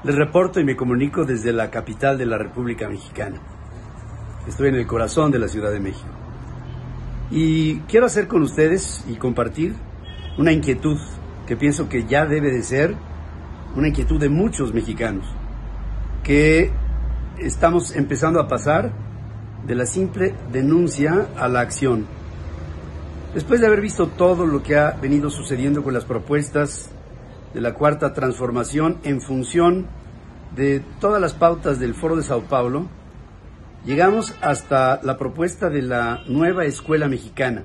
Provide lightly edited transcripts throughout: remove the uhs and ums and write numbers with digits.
Les reporto y me comunico desde la capital de la República Mexicana. Estoy en el corazón de la Ciudad de México. Y quiero hacer con ustedes y compartir una inquietud que pienso que ya debe de ser una inquietud de muchos mexicanos, que estamos empezando a pasar de la simple denuncia a la acción. Después de haber visto todo lo que ha venido sucediendo con las propuestas de la Cuarta Transformación en función de todas las pautas del Foro de Sao Paulo, llegamos hasta la propuesta de la nueva escuela mexicana,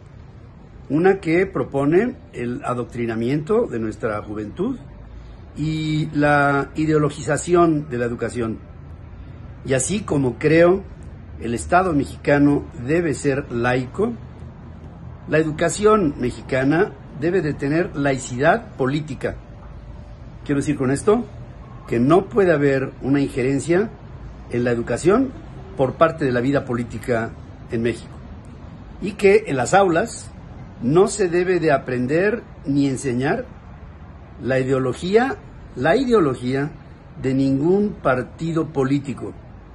una que propone el adoctrinamiento de nuestra juventud y la ideologización de la educación. Y así como creo el Estado mexicano debe ser laico, la educación mexicana debe de tener laicidad política. Quiero decir con esto que no puede haber una injerencia en la educación por parte de la vida política en México, y que en las aulas no se debe de aprender ni enseñar la ideología de ningún partido político.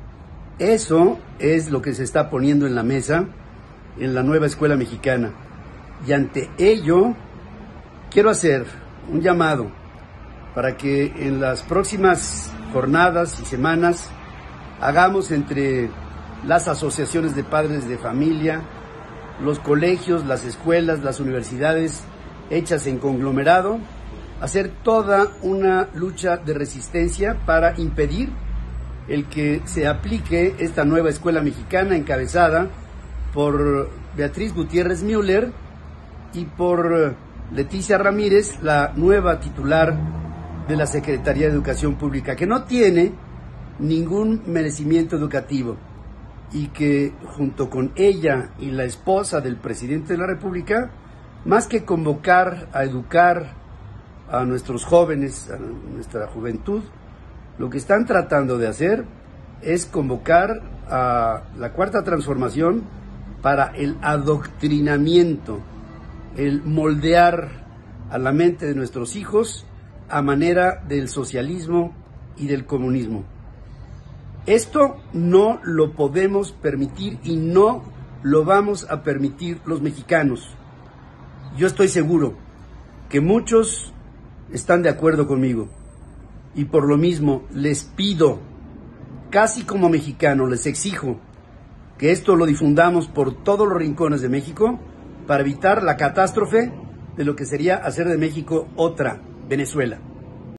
Eso es lo que se está poniendo en la mesa en la nueva escuela mexicana, y ante ello quiero hacer un llamado para que en las próximas jornadas y semanas hagamos entre las asociaciones de padres de familia, los colegios, las escuelas, las universidades hechas en conglomerado, hacer toda una lucha de resistencia para impedir el que se aplique esta nueva escuela mexicana encabezada por Beatriz Gutiérrez Müller y por Leticia Ramírez, la nueva titular de la Secretaría de Educación Pública, que no tiene ningún merecimiento educativo y que junto con ella y la esposa del presidente de la República, más que convocar a educar a nuestros jóvenes, a nuestra juventud, lo que están tratando de hacer es convocar a la Cuarta Transformación para el adoctrinamiento, el moldear a la mente de nuestros hijos a manera del socialismo y del comunismo. Esto no lo podemos permitir y no lo vamos a permitir los mexicanos. Yo estoy seguro que muchos están de acuerdo conmigo y por lo mismo les pido, casi como mexicano, les exijo que esto lo difundamos por todos los rincones de México para evitar la catástrofe de lo que sería hacer de México otra Venezuela.